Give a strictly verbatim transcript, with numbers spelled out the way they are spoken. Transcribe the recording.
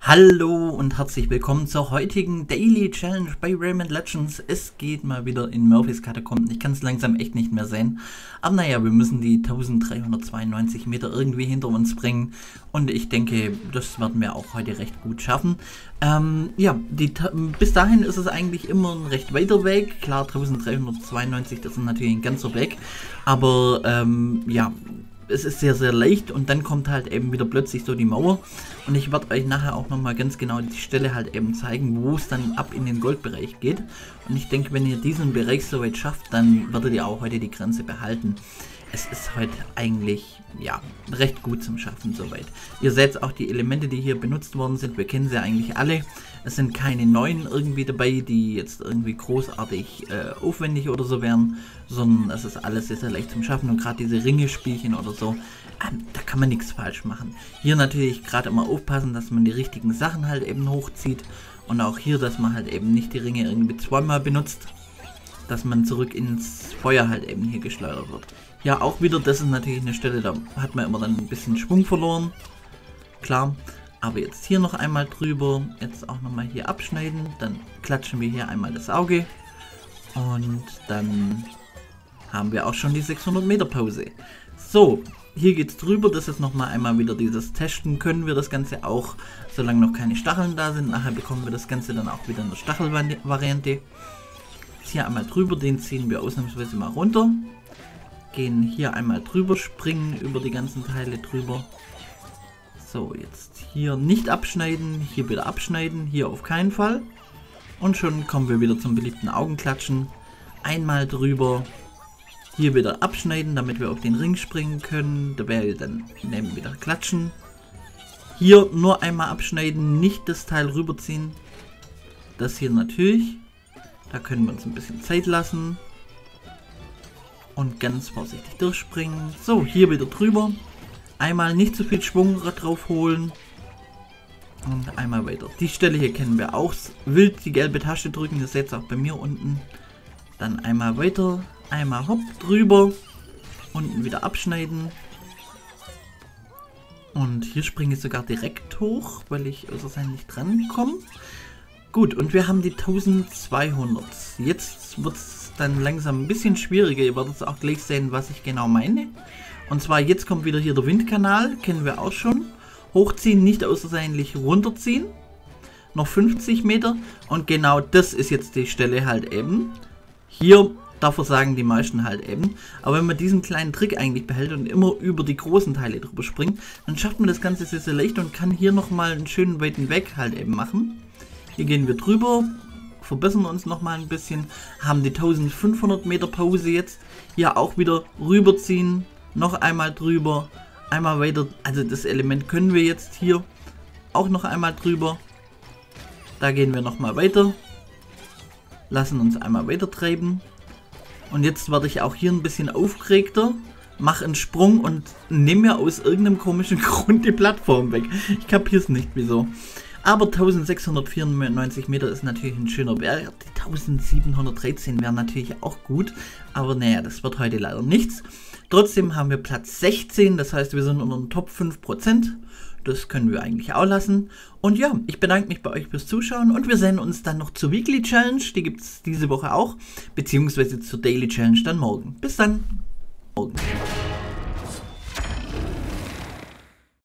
Hallo und herzlich willkommen zur heutigen Daily Challenge bei Rayman Legends. Es geht mal wieder in Murphys Katakomben. Ich kann es langsam echt nicht mehr sehen. Aber naja, wir müssen die dreizehnhundertzweiundneunzig Meter irgendwie hinter uns bringen. Und ich denke, das werden wir auch heute recht gut schaffen. Ähm, ja, die, bis dahin ist es eigentlich immer ein recht weiter Weg. Klar, dreizehnhundertzweiundneunzig, das ist natürlich ein ganzer Weg. Aber ähm, ja... es ist sehr, sehr leicht und dann kommt halt eben wieder plötzlich so die Mauer und ich werde euch nachher auch nochmal ganz genau die Stelle halt eben zeigen, wo es dann ab in den Goldbereich geht. Und ich denke, wenn ihr diesen Bereich soweit schafft, dann werdet ihr auch heute die Grenze behalten. Es ist heute eigentlich, ja, recht gut zum Schaffen soweit. Ihr seht auch die Elemente, die hier benutzt worden sind, wir kennen sie eigentlich alle. Es sind keine neuen irgendwie dabei, die jetzt irgendwie großartig äh, aufwendig oder so wären, sondern es ist alles sehr, sehr leicht zum Schaffen. Und gerade diese Ringespielchen oder so, ähm, da kann man nichts falsch machen. Hier natürlich gerade immer aufpassen, dass man die richtigen Sachen halt eben hochzieht. Und auch hier, dass man halt eben nicht die Ringe irgendwie zweimal benutzt, dass man zurück ins Feuer halt eben hier geschleudert wird. Ja, auch wieder, das ist natürlich eine Stelle, da hat man immer dann ein bisschen Schwung verloren. Klar, aber jetzt hier noch einmal drüber, jetzt auch nochmal hier abschneiden, dann klatschen wir hier einmal das Auge und dann haben wir auch schon die sechshundert Meter Pause. So, hier geht's drüber, das ist nochmal einmal wieder dieses Testen, können wir das Ganze auch, solange noch keine Stacheln da sind, nachher bekommen wir das Ganze dann auch wieder in der Stachelvariante. Hier einmal drüber, den ziehen wir ausnahmsweise mal runter. Gehen hier einmal drüber, springen über die ganzen Teile drüber. So, jetzt hier nicht abschneiden, hier wieder abschneiden, hier auf keinen Fall. Und schon kommen wir wieder zum beliebten Augenklatschen. Einmal drüber, hier wieder abschneiden, damit wir auf den Ring springen können. Dabei dann nehmen wir wieder klatschen. Hier nur einmal abschneiden, nicht das Teil rüberziehen. Das hier natürlich. Da können wir uns ein bisschen Zeit lassen. Und ganz vorsichtig durchspringen. So, hier wieder drüber. Einmal nicht zu viel Schwung drauf holen. Und einmal weiter. Die Stelle hier kennen wir auch. Wild die gelbe Tasche drücken. Das seht ihr auch bei mir unten. Dann einmal weiter. Einmal hopp drüber. Unten wieder abschneiden. Und hier springe ich sogar direkt hoch, weil ich außersehen nicht dran komme. Gut, und wir haben die eintausendzweihundert. Jetzt wird es dann langsam ein bisschen schwieriger. Ihr werdet auch gleich sehen, was ich genau meine. Und zwar jetzt kommt wieder hier der Windkanal, kennen wir auch schon. Hochziehen, nicht außersehnlich runterziehen. Noch fünfzig Meter. Und genau das ist jetzt die Stelle halt eben. Hier, da versagen die meisten halt eben. Aber wenn man diesen kleinen Trick eigentlich behält und immer über die großen Teile drüber springt, dann schafft man das Ganze sehr, sehr leicht und kann hier nochmal einen schönen weiten Weg halt eben machen. Hier gehen wir drüber, verbessern uns nochmal ein bisschen, haben die eintausendfünfhundert Meter Pause jetzt. Hier auch wieder rüberziehen, noch einmal drüber, einmal weiter. Also das Element können wir jetzt hier auch noch einmal drüber. Da gehen wir nochmal weiter, lassen uns einmal weiter treiben. Und jetzt werde ich auch hier ein bisschen aufgeregter, mache einen Sprung und nehme mir aus irgendeinem komischen Grund die Plattform weg. Ich kapiere es nicht, wieso. Aber eintausendsechshundertvierundneunzig Meter ist natürlich ein schöner Wert. Die eintausendsiebenhundertdreizehn wären natürlich auch gut. Aber naja, das wird heute leider nichts. Trotzdem haben wir Platz sechzehn. Das heißt, wir sind unter den Top fünf Prozent. Das können wir eigentlich auch lassen. Und ja, ich bedanke mich bei euch fürs Zuschauen. Und wir sehen uns dann noch zur Weekly Challenge. Die gibt es diese Woche auch. Beziehungsweise zur Daily Challenge dann morgen. Bis dann. Morgen.